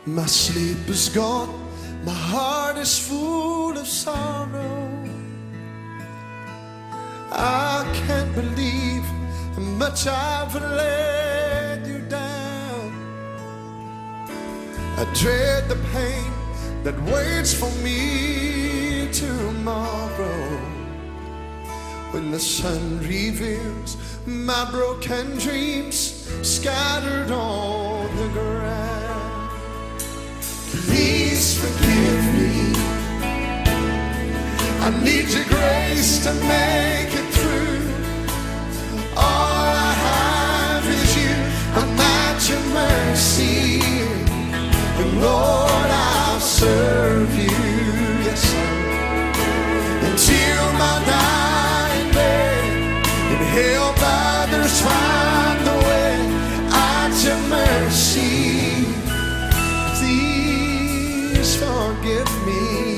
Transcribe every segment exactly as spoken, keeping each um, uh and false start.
My sleep is gone, my heart is full of sorrow. I can't believe how much I've let you down. I dread the pain that waits for me tomorrow, when the sun reveals my broken dreams scattered on the ground. Please forgive me, I need your grace to make it through. All I have is you, I'm at your mercy, and Lord, I'll serve you, yes I will, until my dying day, and help others find the way at your mercy. Please forgive me.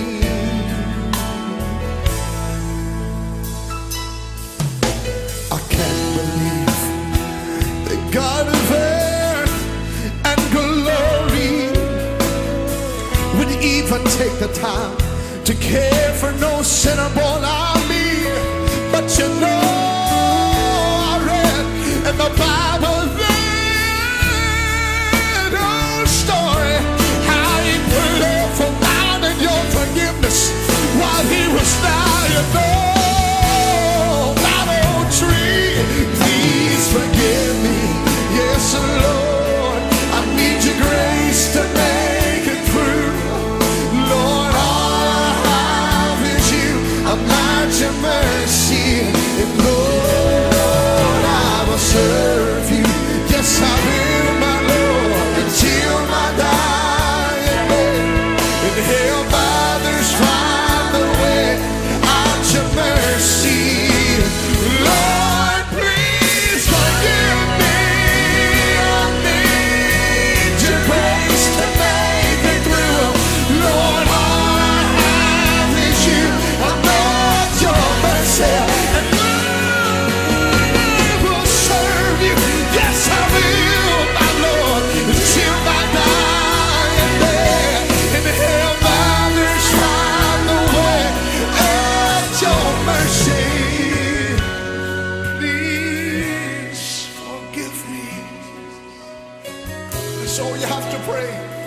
I can't believe the God of earth and glory would even take the time to care for no sinner born of me. But you know, I read in the Bible that old story, how he put off a man in your forgiveness while he was dying. Oh, that old tree, please forgive me, yes Lord, I need your grace to make it through. Lord, all I have is you, I'm at your mercy, and Lord, I will serve you, yes I will, my Lord, until my dying day, and help others find the way at your mercy. Lord, please forgive me, I need your grace to make it through. Lord, all I have is you, I'm at your mercy, and I will serve you, yes I will, my Lord, until my dying day, and help others find the way at your mercy. Please forgive me. That's all you have to pray.